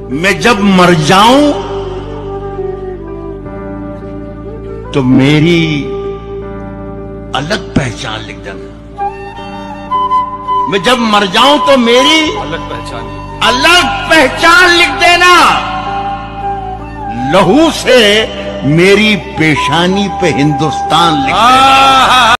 मैं जब मर जाऊं तो मेरी अलग पहचान लिख देना। मैं जब मर जाऊं तो मेरी अलग पहचान लिख देना। लहू से मेरी पेशानी पे हिंदुस्तान लिख देना।